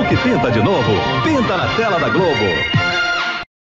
que pinta de novo. Pinta na tela da Globo.